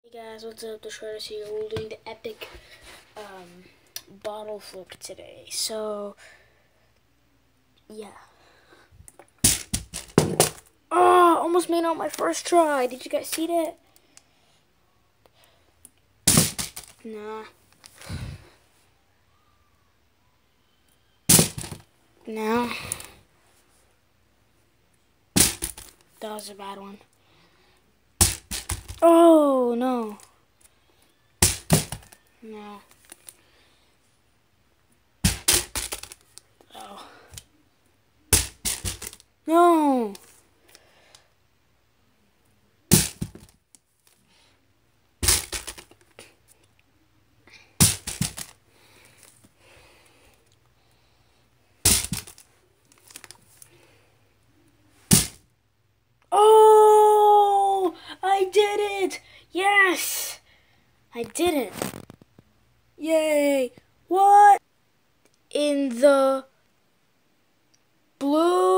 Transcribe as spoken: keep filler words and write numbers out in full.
Hey guys, what's up? The Shredders here. We're doing the epic um, bottle flip today. So, yeah. Oh, almost made it on my first try. Did you guys see that? Nah. No. That was a bad one. Oh, no. No. Oh. No. Oh, I did it. Yes. I did it. Yay. What? In the blue